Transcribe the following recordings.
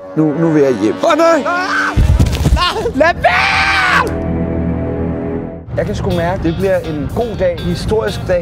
Nu vil jeg hjem. Nej! Lad være! Jeg kan sgu mærke, det bliver en god dag, en historisk dag.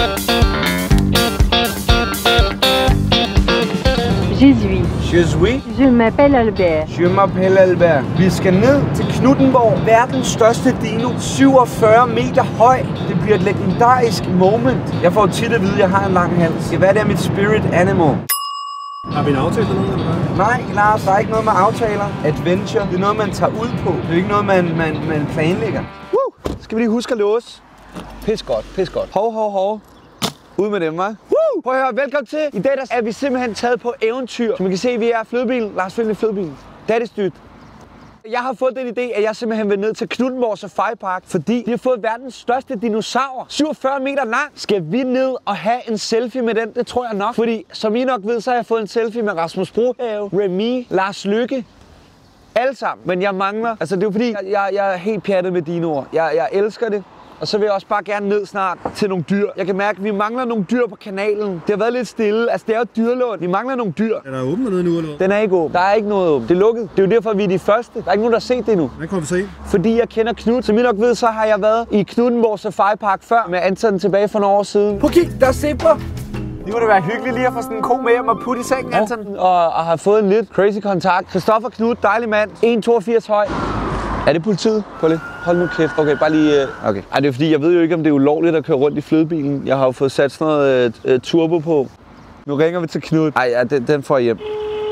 Je suis. Je m'appelle Albert. Je m'appelle Albert. Vi skal ned til Knuthenborg. Verdens største dino. 47 meter høj. Det bliver et legendarisk moment. Jeg får tit at vide, at jeg har en lang hals. Hvad er mit spirit animal? Har vi en aftale eller noget? Eller hvad? Nej, Lars, der er ikke noget med aftaler. Adventure, det er noget, man tager ud på. Det er ikke noget, man planlægger. Skal vi lige huske at låse? Pis godt. Hov. Ud med dem, hva'? Prøv at høre, velkommen til. I dag der er vi simpelthen taget på eventyr. Som I kan se, vi er flydebilen. Lars, find en flydebil. Daddy's dyt. Jeg har fået den idé, at jeg simpelthen vil ned til Knuthenborg Safari Park, fordi de har fået verdens største dinosaur. 47 meter lang. Skal vi ned og have en selfie med den? Det tror jeg nok. Fordi, som I nok ved, så har jeg fået en selfie med Rasmus Brohave, Remy, Lars Lykke. Alle sammen. Men jeg mangler. Altså, det er jo fordi, jeg er helt pjattet med dinoer. Jeg elsker det. Og så vil jeg også bare gerne ned snart til nogle dyr. Jeg kan mærke, at vi mangler nogle dyr på kanalen. Det har været lidt stille. Altså, det er jo dyrlund. Vi mangler nogle dyr. Er der åbent noget nu, eller hvad? Den er ikke åben. Der er ikke noget åbent. Det er lukket. Det er jo derfor, vi er de første. Der er ikke nogen, der har set det endnu. Hvordan kommer vi så ind? Fordi jeg kender Knut. Som I nok ved, så har jeg været i Knuthenborg Safari Park før. Med Anton tilbage for nogle år siden. Prøv kig, der er zebra. Det må da være hyggeligt lige at få sådan en ko med hjem og putte i sengen, Anton. Og har fået en lidt crazy kontakt. Christoffer Knut, dejlig mand. 1,82 høj. Er det politiet? Prøv lige. Hold nu kæft. Okay, bare lige... Okay. Ej, det er fordi, jeg ved jo ikke, om det er ulovligt at køre rundt i flydebilen. Jeg har jo fået sat sådan noget turbo på. Nu ringer vi til Knut. Ej, ja, den får jeg hjem.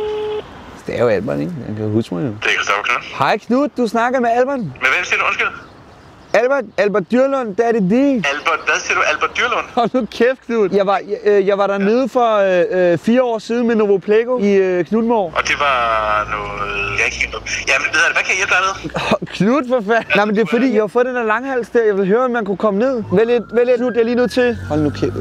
Det er jo Albert, ikke? Jeg kan huske mig jo. Det er Christoffer Knut. Hej Knut, du snakker med Albert. Med hvem siger du undskyld? Albert Dyrlund, det er det de. Albert, hvad siger du? Albert Dyrlund? Hold nu kæft, Knut. Jeg var dernede for 4 år siden med Novo Plego i Knuthenborg. Og det var noget... Jeg er ikke helt op. Jamen, hvad kan jeg hjælpe dig med? Knut, for fanden. Nej, men det er fordi, jeg har fået den der langhals der. Jeg vil høre, om man kunne komme ned. Vælg lidt, Knut, jeg er lige nødt til. Hold nu kæft.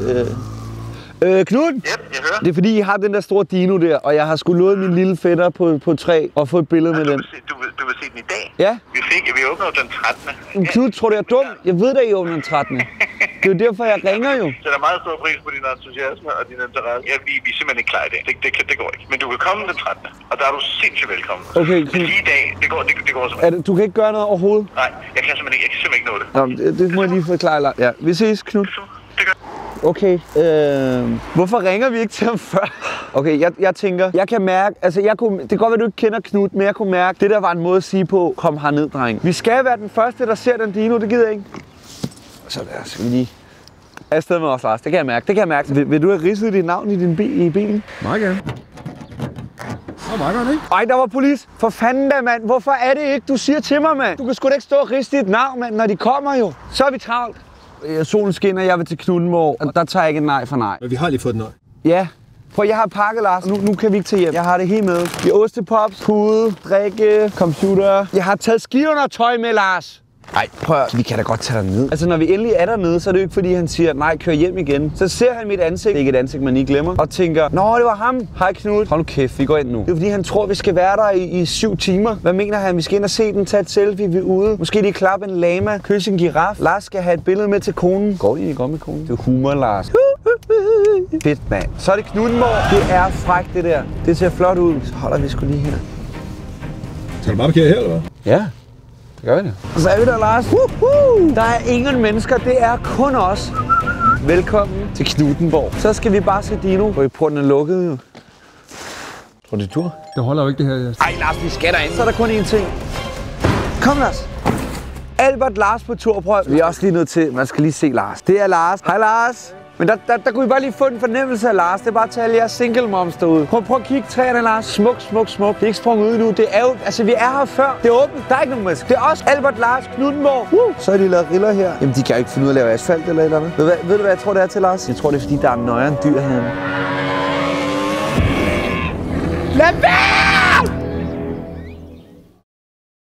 Knud? Yep, jeg hører. Det er fordi, I har den der store dino der, og jeg har sgu lovet min lille fætter på træ og få et billede med den. Du vil se den i dag? Ja. Vi åbner jo den 13. Knud, tror du, jeg er dum? Jeg ved da, I åbner den 13. Det er jo derfor, jeg ringer jo. Så der er meget stor pris på din entusiasme og din interesse. Ja, vi er simpelthen ikke klar i dag. Det går ikke. Men du kan komme den 13. Og der er du sindssygt velkommen. Okay, men lige i dag, det går simpelthen. Du kan ikke gøre noget overhovedet? Nej, jeg kan simpelthen ikke nå det. Nå, det må jeg lige forklare. Ja, vi ses, Knud. Det gør. Okay, hvorfor ringer vi ikke til ham før? Okay, jeg tænker, jeg kan mærke, altså det kan godt være, du ikke kender Knut, men jeg kunne mærke, det der var en måde at sige på, kom herned, dreng. Vi skal være den første, der ser den dino, det gider jeg ikke. Så der skal vi lige afsted med os, Lars. Det kan jeg mærke. Vil du have ridset dit navn i bilen? Meget gerne. Meget godt, ikke? Ej, der var polis. For fanden da, mand. Hvorfor er det ikke, du siger til mig, mand? Du kan sgu da ikke stå og ridse dit navn, mand, når de kommer jo. Så er vi travlt. Solen skinner, jeg vil til Knuthenborg, og der tager jeg ikke en nej for nej. Men vi har lige fået et nej. Ja. Prøv, jeg har pakket, Lars. Nu kan vi ikke tage hjem. Jeg har det helt med. Vi har ostepops, pude, drikke, computer. Jeg har taget skiundertøj med, Lars. Ej, prøv, vi kan da godt tage derned. Altså, når vi endelig er dernede, så er det jo ikke, fordi han siger, nej, kør hjem igen. Så ser han mit ansigt, det er ikke et ansigt, man ikke glemmer, og tænker, nå, det var ham. Hej, Knut. Hold nu kæft, vi går ind nu. Det er fordi, han tror, vi skal være der i 7 timer. Hvad mener han? Vi skal ind og se den, tage et selfie, vi er ude. Måske lige klappe en lama, kysse en giraf. Lars skal have et billede med til konen. Går de egentlig godt med konen? Det er humor, Lars. Fedt, mand. Så er det Knuthenborg. Det er frækt, det der. Det ser flot ud. Så holder vi sgu lige her. Skal du bare parkere her, eller hvad? Ja. Det gør vi det. Så er vi der, Lars. Der er ingen mennesker, det er kun os. Velkommen til Knuthenborg. Så skal vi bare se dino. Og porten er lukket jo. Tror du, det dur? Det holder jo ikke det her. Ej, Lars, vi skal derind. Så er der kun én ting. Kom, Lars. Albert Lars på tur. Prøv. Vi er også lige nødt til, man skal lige se Lars. Det er Lars. Hej, Lars. Men der kunne vi bare lige få en fornemmelse af Lars. Det er bare at tage alle jeres single moms derude. Prøv at kigge træerne, Lars. Smuk. Det er ikke sprunget ud nu. Det er jo, altså vi er her før. Det er åbent. Der er ikke nogen mennesker. Det er også Albert Lars Knuthenborg. Så har de lavet riller her. Jamen de kan jo ikke finde ud af at lave asfalt eller et eller andet. Ved du hvad jeg tror det er til, Lars? Jeg tror det er fordi der er nøjere dyr herinde. Lad være!